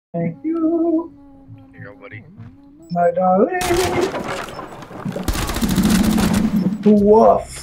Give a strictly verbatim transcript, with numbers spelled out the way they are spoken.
Thank you. Here you go, buddy. My darling. Woof.